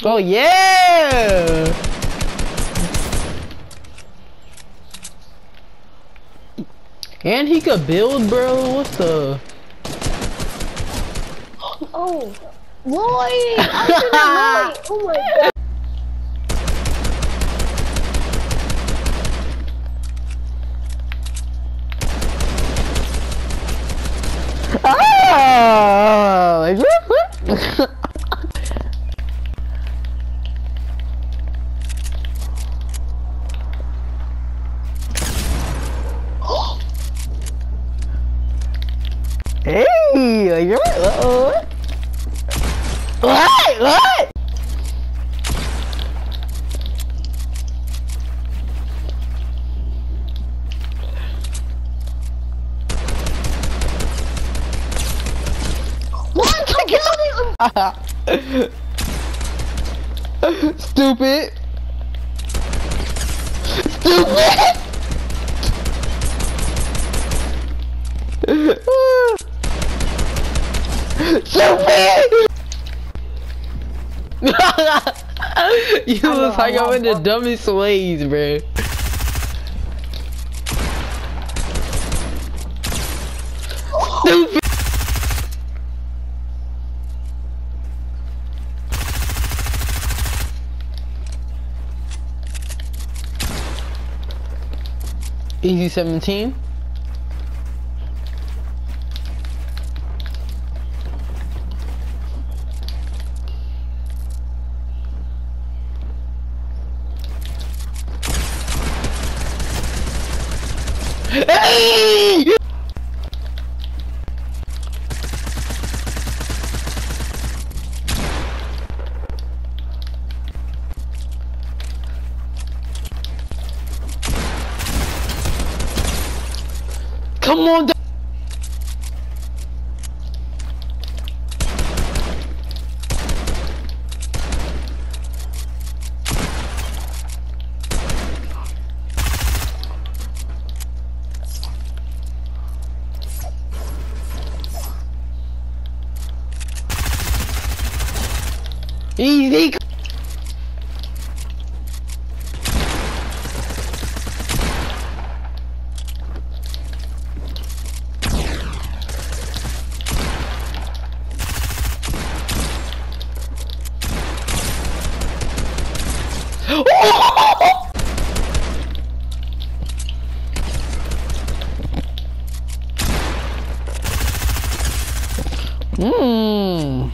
Oh yeah! And he could build, bro. What's the? Oh, Lloyd! I did Lloyd! Oh my god! Ah! Hey, you're what? Stupid. Stupid. Stupid. You was like I'm in the dumbest ways, bro. Stupid. Easy 17. Hey! Come on. Easy. Mmm.